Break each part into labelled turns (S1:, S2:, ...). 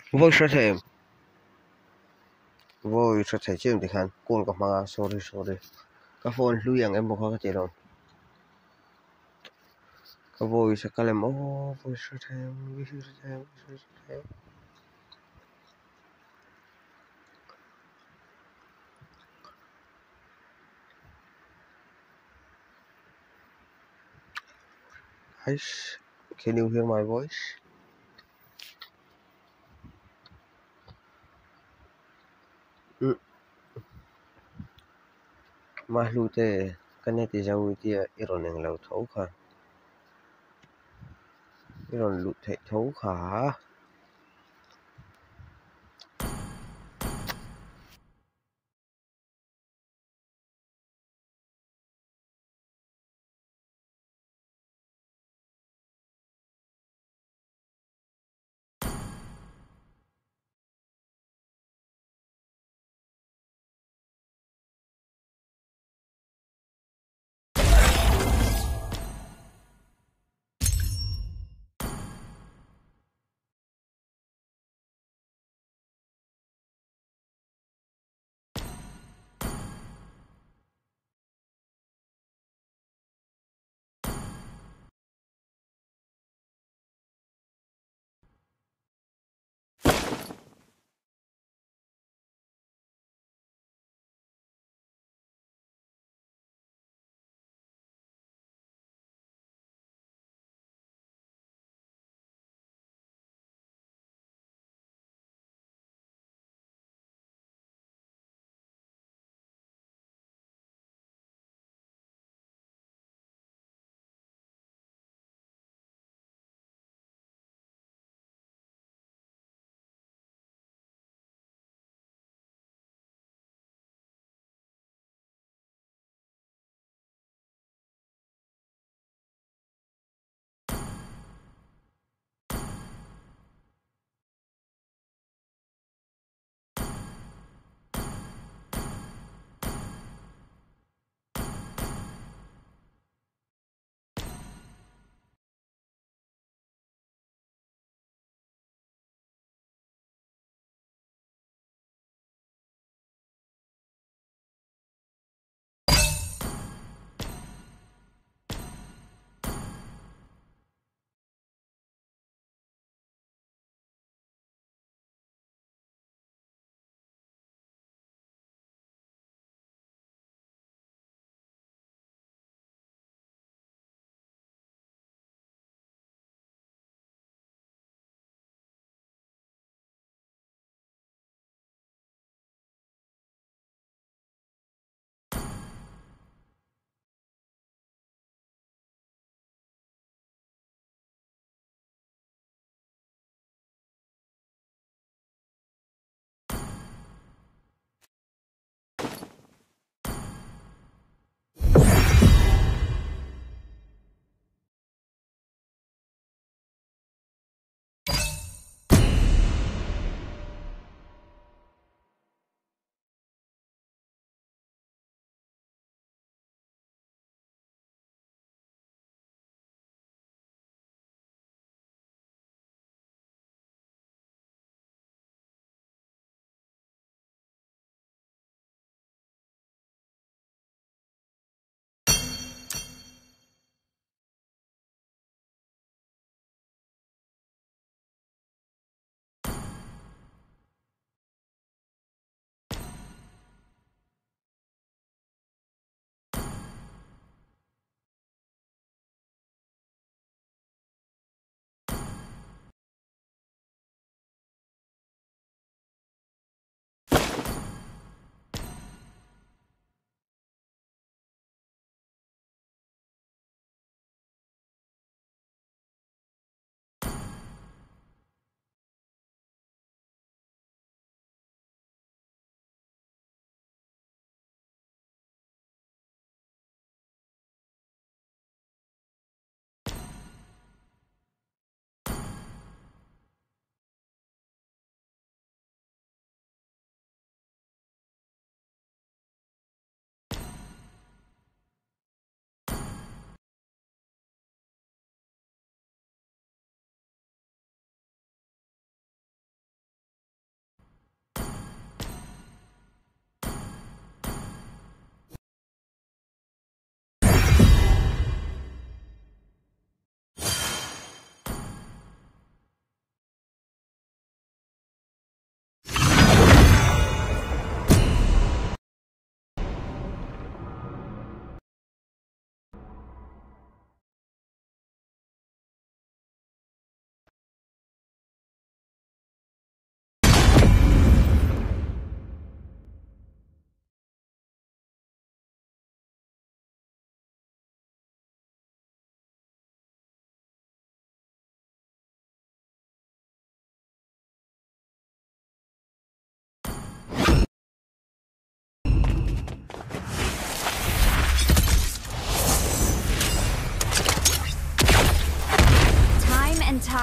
S1: Voi sẽ thấy chưa thì khăn côn có mà sorry các phone lưu yang em một khó chế rồi các voi sẽ cái làm voi sẽ thêm Hush, can you hear my voice? Mahlute kaneti jawi tia iron yang lau thấu kha iron lụt thảy thấu khá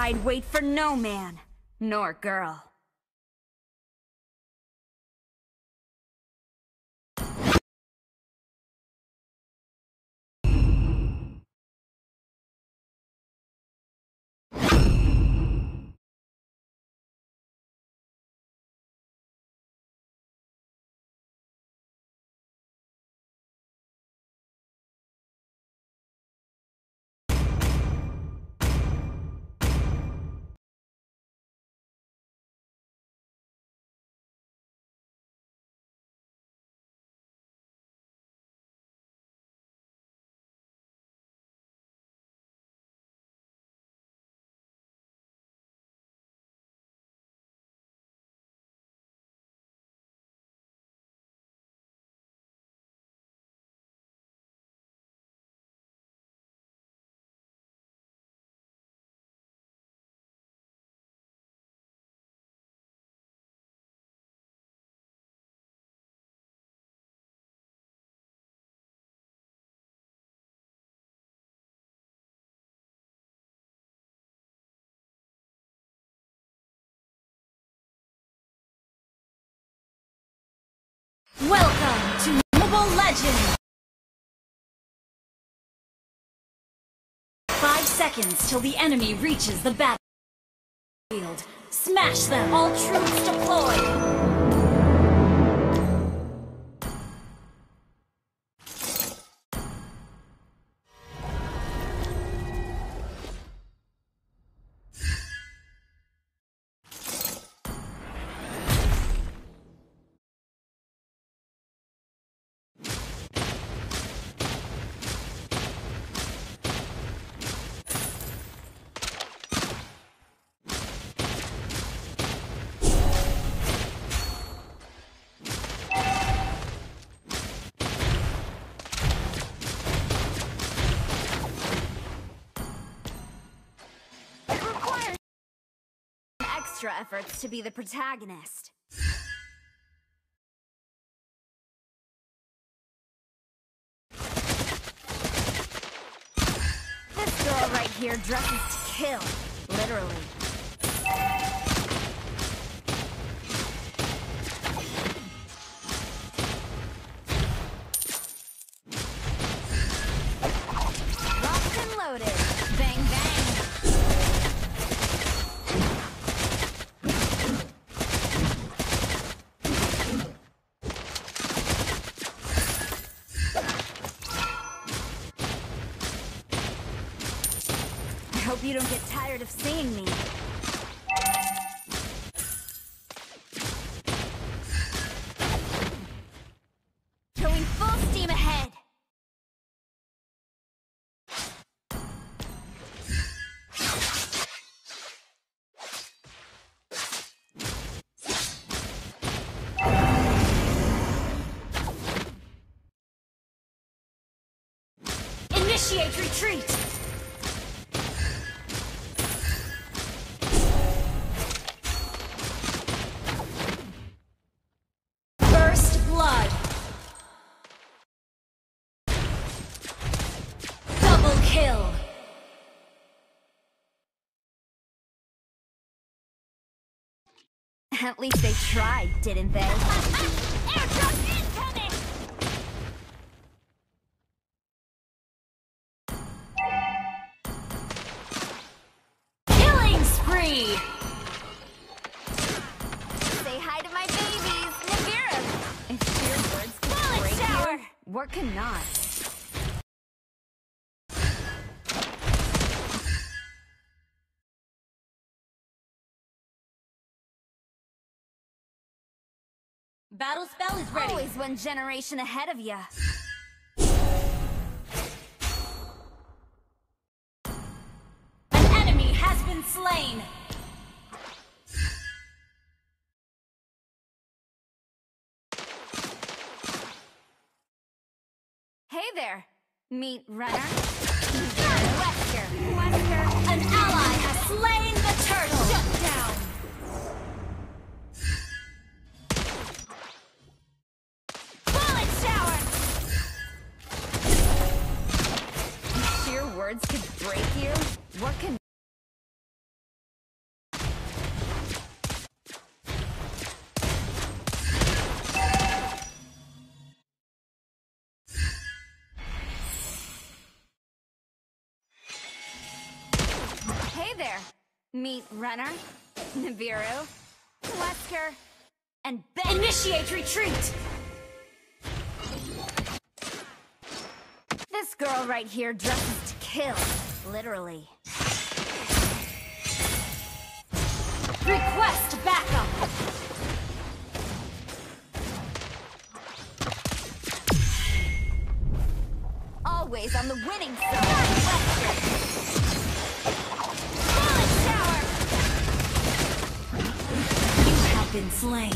S2: I'd wait for no man, nor girl. Welcome to Mobile Legends! 5 seconds till the enemy reaches the battlefield. Smash them! All troops deployed! Extra efforts to be the protagonist. This girl right here dresses to kill, literally. Locked and loaded. Bang bang. I hope you don't get tired of seeing me. Going full steam ahead. Initiate retreat. Kill. At least they tried, didn't they? Airdrop incoming! Killing spree! Say hi to my babies, Navira! If your words can break you, what cannot? Battle spell is ready. Always one generation ahead of ya. An enemy has been slain. Hey there, meat runner. Wesker. An ally has slain the turtle. Shut down. Words could break you? What can there! Meet Renner, Nibiru, Wesker, and Ben. Initiate retreat! This girl right here dresses to kill, literally. Request backup! Always on the winning side. Bullet shower! You have been slain.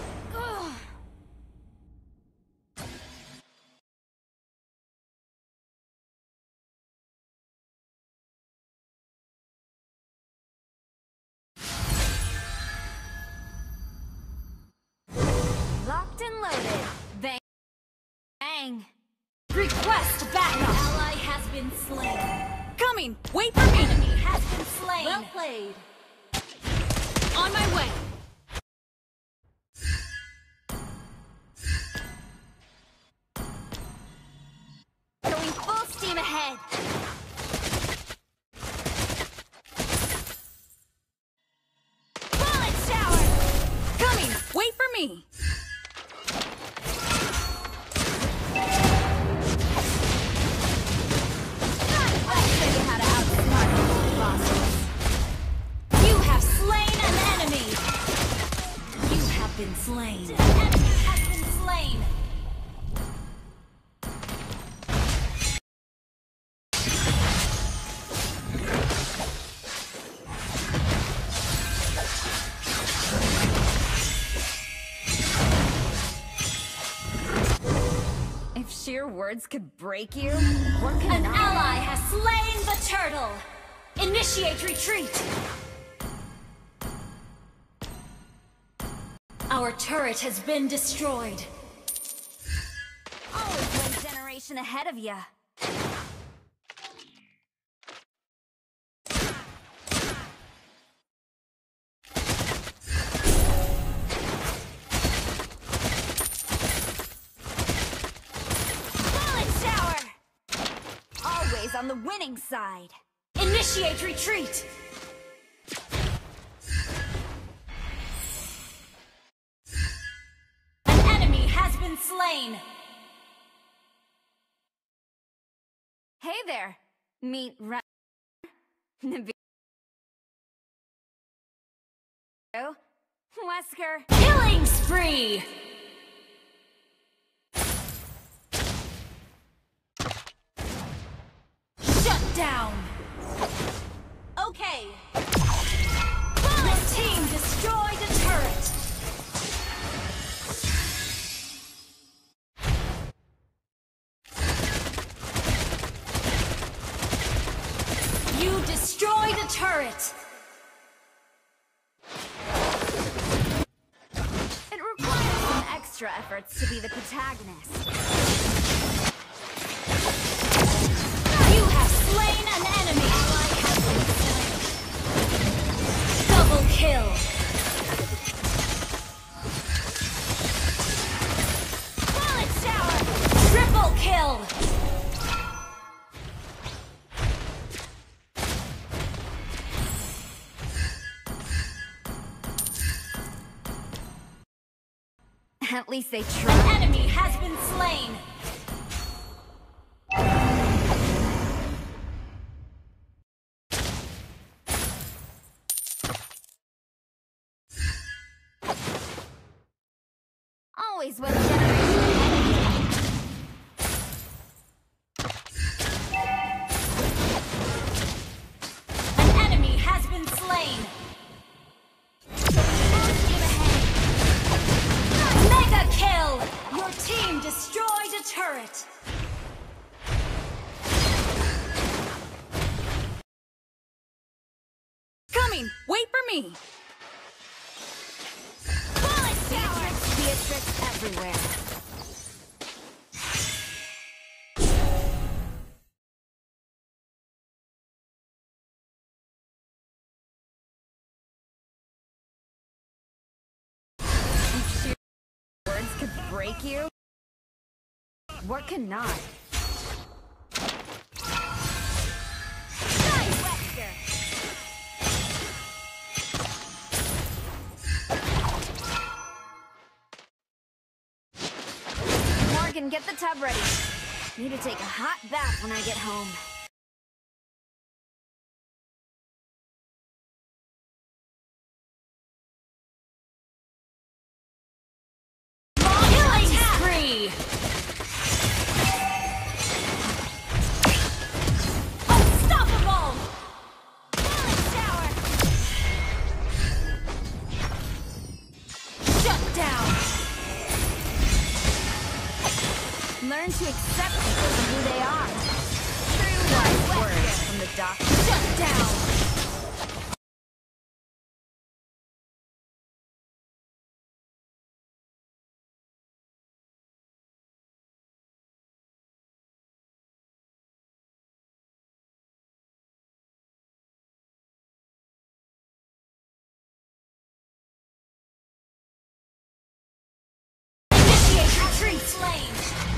S2: Locked and loaded. Bang. Bang. Request backup! Ally has been slain. Coming! Wait for me! Enemy has been slain. Well played. On my way. Going full steam ahead. Bullet shower! Coming! Wait for me! Been slain. The enemy has been slain. If sheer words could break you, what can an ally has slain the turtle. Initiate retreat. Our turret has been destroyed. Always one generation ahead of ya. Bullet shower! Always on the winning side. Initiate retreat! Slain. Hey there. Meet Renner, Nibiru, Wesker. Killing spree. Shut down. Okay. Bullet team destroyed a turret. You destroyed a turret! It requires some extra efforts to be the protagonist. You have slain an enemy! Ally has been slain. Double kill! Bullet shower! Triple kill! At least they tried. An enemy has been slain! Always one generation ahead. An enemy has been slain! Mega kill! Your team destroyed a turret! Coming! Wait for me! Bullet shower! Beatrix everywhere. Could break you? What cannot? Nice, Wesker! Everyone get the tub ready. Need to take a hot bath when I get home. Killing spree! Unstoppable! Killing shower! Shut down! Learn to accept people for who they are. True wise words from the doctor. Shut down! Initiate retreat! Slain!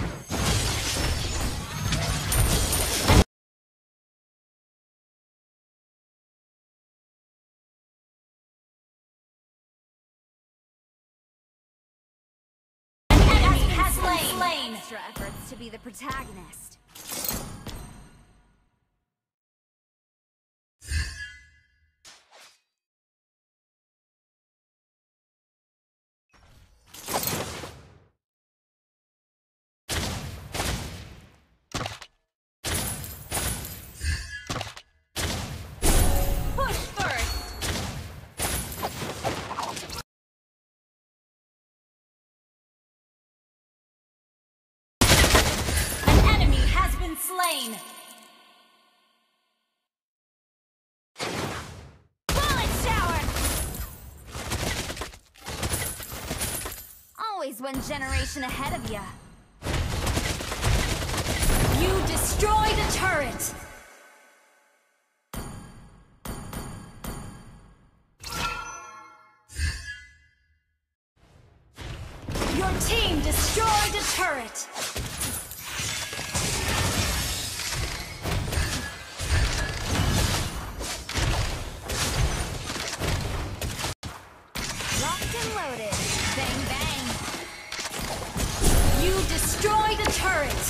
S2: Slain. Extra efforts to be the protagonist. Push first. Slain. Bullet shower. Always one generation ahead of ya. You destroyed a turret. Your team destroyed a turret. Loaded. Bang, bang. You destroyed a turret.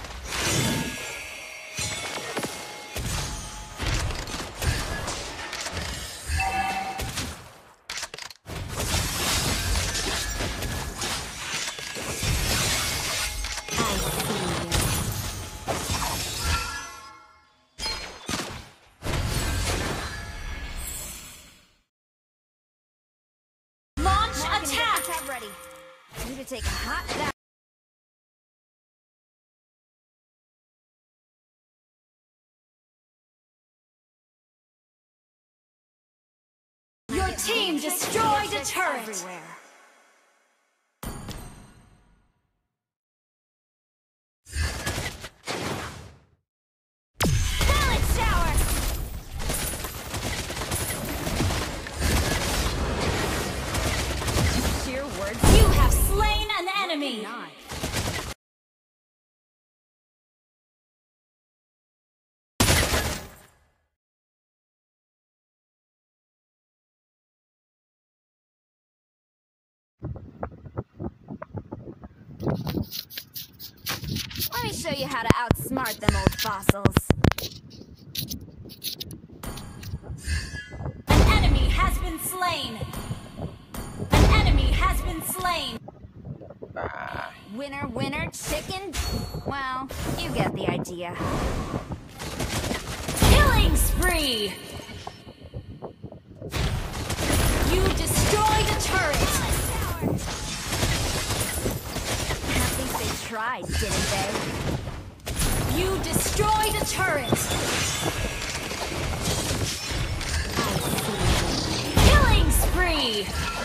S2: Attack! Ready. Need to take a hot bath. Your team destroyed a turret. Everywhere. Bullet shower. You have slain an enemy! Let me show you how to outsmart them old fossils. An enemy has been slain! An enemy has been slain! Winner, winner, chicken? Well, you get the idea. Killing spree! You destroyed a turret! At least they tried, didn't they? You destroyed a turret! Killing spree!